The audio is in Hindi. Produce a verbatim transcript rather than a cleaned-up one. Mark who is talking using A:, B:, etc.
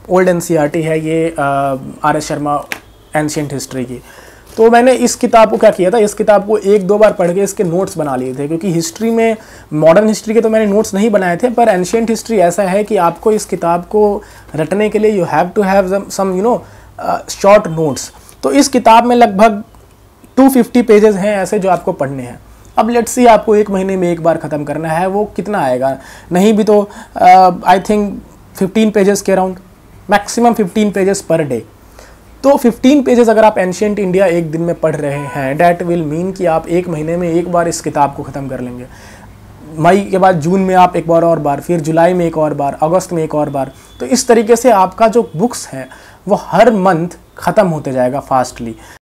A: ओल्ड एनसीईआरटी है ये R S Sharma ancient history की। तो मैंने इस किताब को क्या किया था, इस किताब को एक दो बार पढ़ के इसके नोट्स बना लिए थे, क्योंकि हिस्ट्री में मॉडर्न हिस्ट्री के तो मैंने नोट्स नहीं बनाए थे, पर एंशिएंट हिस्ट्री ऐसा है कि आपको इस किताब को रटने के लिए you have to have some you know short notes. तो इस किताब में लगभग दो सौ पचास पेजेस हैं ऐसे जो आपको पढ़ने हैं। अब लेट्स सी आपको एक महीने में एक बार ख़त्म करना है, वो कितना आएगा, नहीं भी तो आई थिंक फिफ्टीन पेजेस के around, maximum fifteen pages per day. तो फिफ्टीन पेजेस अगर आप एंशिएंट इंडिया एक दिन में पढ़ रहे हैं, डैट विल मीन कि आप एक महीने में एक बार इस किताब को ख़त्म कर लेंगे। मई के बाद जून में आप एक बार और बार, फिर जुलाई में एक और बार, अगस्त में एक और बार। तो इस तरीके से आपका जो बुक्स है वो हर मंथ ख़त्म होते जाएगा फास्टली।